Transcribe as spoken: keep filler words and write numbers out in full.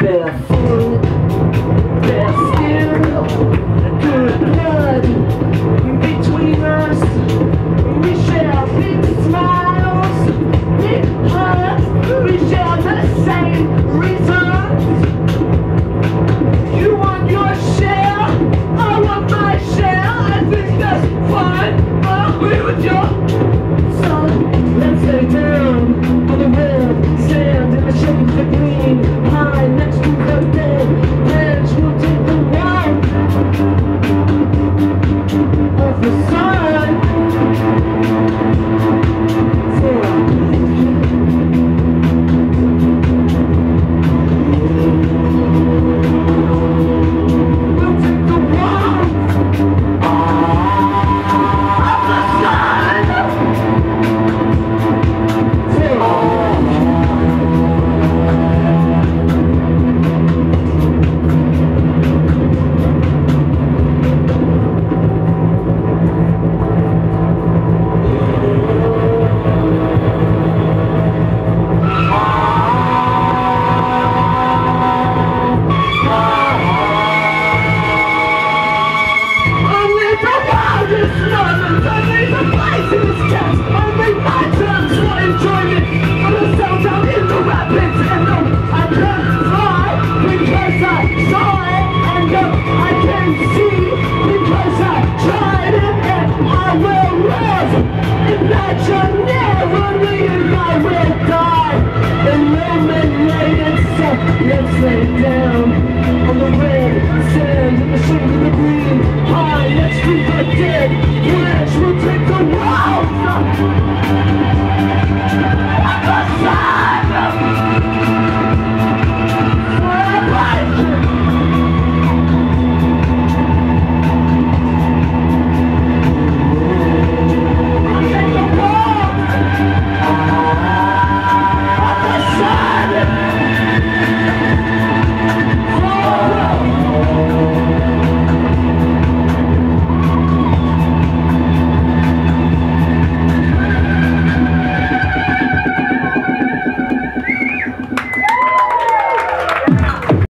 barefoot, bare skin, good blood between us. We share big smiles, big hearts. We share the same reasons. You want your share, I want my share. I think that's fine. I agree with you. So let's lay down on the red sand in the shades of green, high next to the bed. Bench will take the warmth of the sun. For we'll take the warmth of the sun. Imaginarily, and I will die, illuminated, so let's lay down.